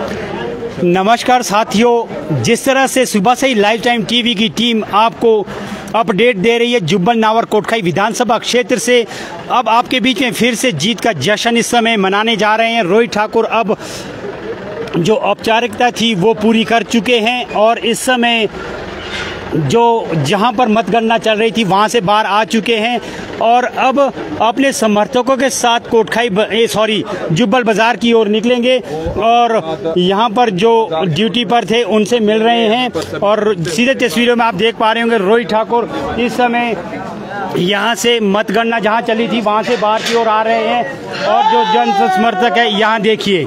नमस्कार साथियों, जिस तरह से सुबह से ही लाइव टाइम टीवी की टीम आपको अपडेट दे रही है जुब्बल नावर कोटखाई विधानसभा क्षेत्र से, अब आपके बीच में फिर से जीत का जश्न इस समय मनाने जा रहे हैं। रोहित ठाकुर अब जो औपचारिकता थी वो पूरी कर चुके हैं और इस समय जो जहां पर मतगणना चल रही थी वहां से बाहर आ चुके हैं और अब अपने समर्थकों के साथ जुब्बल बाजार की ओर निकलेंगे और यहां पर जो ड्यूटी पर थे उनसे मिल रहे हैं। और सीधे तस्वीरों में आप देख पा रहे होंगे रोहित ठाकुर इस समय यहां से मतगणना जहां चली थी वहां से बाहर की ओर आ रहे हैं और जो जन समर्थक है यहां देखिए।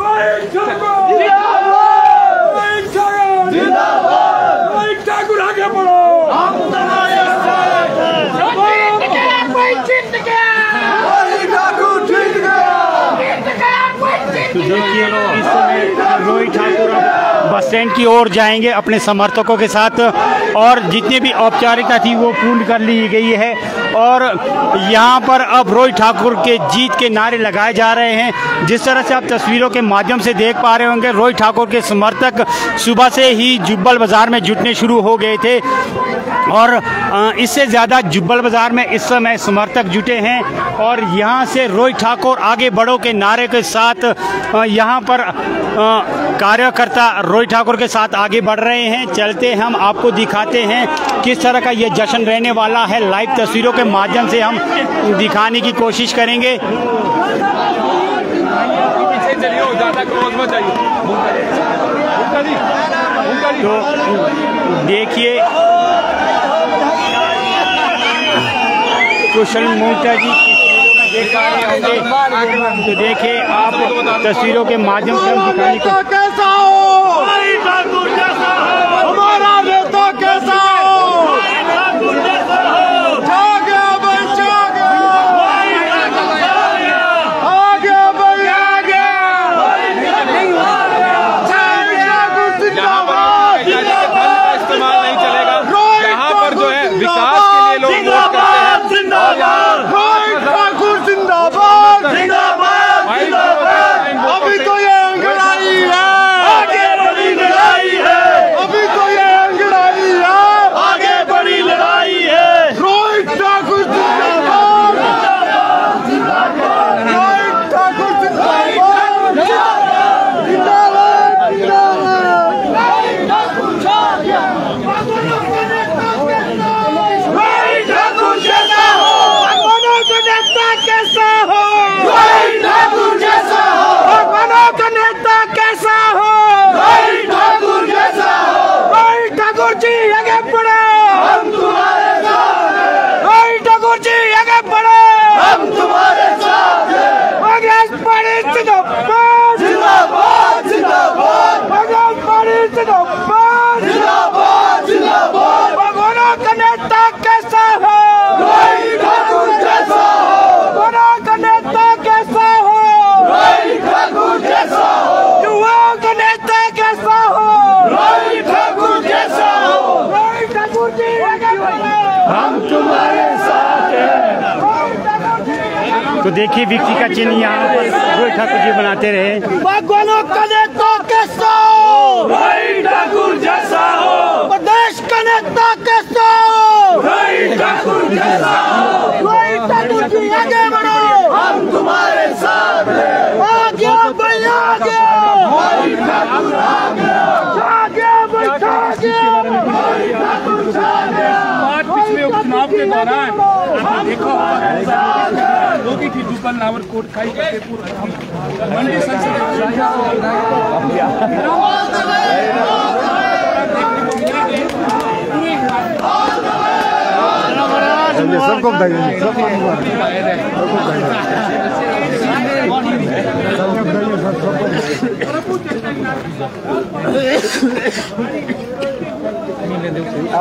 देखिए इस समय रोहित ठाकुर बस स्टैंड की ओर जाएंगे अपने समर्थकों के साथ और जितनी भी औपचारिकता थी वो पूर्ण कर ली गई है और यहाँ पर अब रोहित ठाकुर के जीत के नारे लगाए जा रहे हैं। जिस तरह से आप तस्वीरों के माध्यम से देख पा रहे होंगे, रोहित ठाकुर के समर्थक सुबह से ही जुब्बल बाजार में जुटने शुरू हो गए थे और इससे ज़्यादा जुब्बल बाजार में इस समय समर्थक जुटे हैं और यहाँ से रोहित ठाकुर आगे बढ़ो के नारे के साथ यहाँ पर कार्यकर्ता रोहित ठाकुर के साथ आगे बढ़ रहे हैं। चलते हम आपको दिखाते हैं किस तरह का ये जश्न रहने वाला है। लाइव तस्वीरों के माध्यम से हम दिखाने की कोशिश करेंगे। तो देखिए कुशल मोटा जी देख रहे होंगे, तो देखिए आप तस्वीरों के माध्यम से हम दिखाने को कैसा हो हमारा नेता कैसा हो इस्तेमाल नहीं चलेगा। यहाँ पर जो है विकास के लिए लोग वोट करते हैं। अभी तो ये अंगड़ाई है, आगे बड़ी लड़ाई है। अभी तो ये अंगड़ाई है, आगे बड़ी लड़ाई है। रोहित ठाकुर जिंदाबाद, रोहित ठाकुर जिंदाबाद, जिंदाबाद, रोहित ठाकुर जैसा हो, भगवानों का नेता कैसा हो, रोहित ठाकुर जैसा हो, भगवानों का नेता कैसा हो, रोहित ठाकुर जैसा हो। रोहित ठाकुर जी आगे बढ़ो, हम तुम्हारे साथ हैं। रोहित ठाकुर जी आगे बढ़ो, हम तुम्हारे साथ हैं। कांग्रेस पार्टी जिंदाबाद, जिंदाबाद, जिंदाबाद। कांग्रेस पार्टी जिंदाबाद, जिंदाबाद, जिंदाबाद। भगवानों का नेता कैसा हो, रोहित ठाकुर जैसा हो, भगवानों का नेता कैसा हो, रोहित ठाकुर जैसा हो। युवाओं का नेता कैसा हो, रोहित ठाकुर जैसा हो। रोहित ठाकुर जी आगे बढ़ो, हम तुम्हारे साथ हैं। तो देखिए व्यक्ति का चिन्ह यहाँ पर रोहित ठाकुर जी बनाते रहे। भगवानों का नेता कैसा हो, रोहित ठाकुर जैसा हो। प्रदेश का नेता कैसा हो, रोहित ठाकुर जैसा हो। रोहित ठाकुर जी आगे बढ़ो, हम तुम्हारे साथ हैं। आगे बढ़ो, आगे रोहित ठाकुर आगे, आगे बढ़ो, आगे रोहित ठाकुर आगे। पिछले उपचुनाव के दौरान आपने देखा होगी कि जुब्बल नावर कोटखाई मंडी सबको बताइए,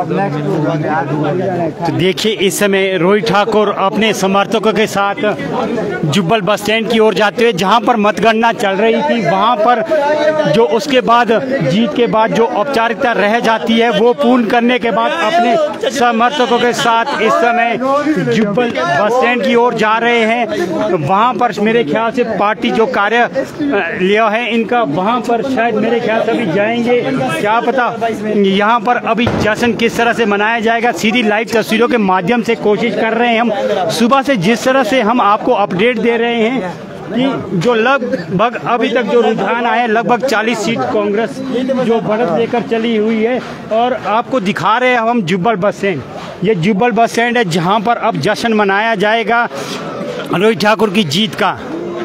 तो देखिए इस समय रोहित ठाकुर अपने समर्थकों के साथ जुब्बल बस स्टैंड की ओर जाते हुए, जहां पर मतगणना चल रही थी वहां पर जो उसके बाद जीत के बाद जो औपचारिकता रह जाती है वो पूर्ण करने के बाद अपने समर्थकों के साथ इस समय जुब्बल बस स्टैंड की ओर जा रहे हैं। वहां पर मेरे ख्याल से पार्टी जो कार्यालय है इनका, वहां पर शायद मेरे ख्याल से अभी जाएंगे, क्या पता यहाँ पर अभी जश्न किस तरह से मनाया जाएगा। सीधी लाइव तस्वीरों के माध्यम से कोशिश कर रहे हैं हम सुबह से, जिस तरह से हम आपको अपडेट दे रहे हैं कि जो लगभग अभी तक जो रुझान आए लगभग 40 सीट कांग्रेस जो बढ़त लेकर चली हुई है। और आपको दिखा रहे हैं हम जुब्बल बस स्टैंड, ये जुब्बल बस स्टैंड है जहां पर अब जश्न मनाया जाएगा रोहित ठाकुर की जीत का।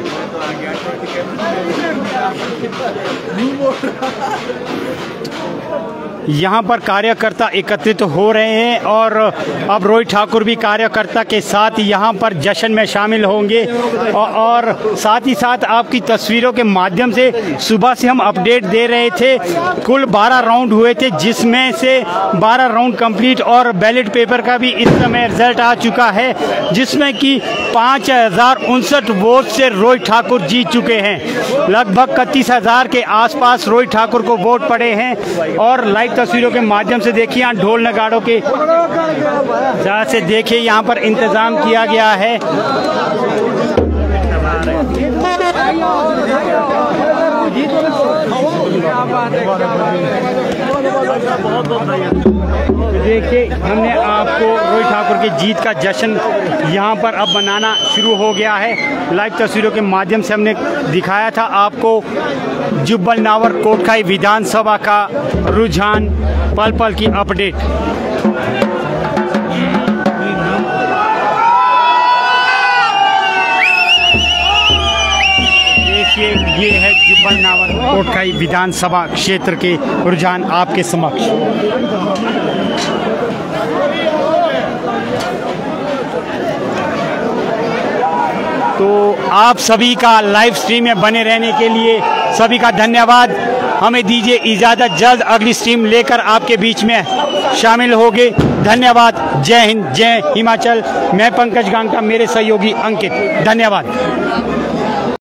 यहाँ पर कार्यकर्ता एकत्रित हो रहे हैं और अब रोहित ठाकुर भी कार्यकर्ता के साथ यहाँ पर जश्न में शामिल होंगे। और साथ ही साथ आपकी तस्वीरों के माध्यम से सुबह से हम अपडेट दे रहे थे। कुल 12 राउंड हुए थे जिसमें से 12 राउंड कंप्लीट और बैलेट पेपर का भी इस समय रिजल्ट आ चुका है, जिसमें कि 5059 वोट से रोहित ठाकुर जीत चुके हैं। लगभग 31,000 के आसपास रोहित ठाकुर को वोट पड़े हैं। और लाइव तस्वीरों के माध्यम से देखिए यहाँ ढोल नगाड़ों के जहाँ से देखिए यहाँ पर इंतजाम किया गया है। देखिए हमने आपको रोहित ठाकुर की जीत का जश्न यहाँ पर अब मनाना शुरू हो गया है। लाइव तस्वीरों के माध्यम से हमने दिखाया था आपको जुब्बल नावर कोटखाई विधानसभा का रुझान, पल पल की अपडेट। देखिए ये है जुब्बल नावर कोटखाई विधानसभा क्षेत्र के रुझान आपके समक्ष। तो आप सभी का लाइव स्ट्रीम में बने रहने के लिए सभी का धन्यवाद। हमें दीजिए इजाज़त, जल्द अगली स्ट्रीम लेकर आपके बीच में शामिल होंगे। धन्यवाद। जय हिंद, जय हिमाचल। मैं पंकज गांगटा, मेरे सहयोगी अंकित। धन्यवाद।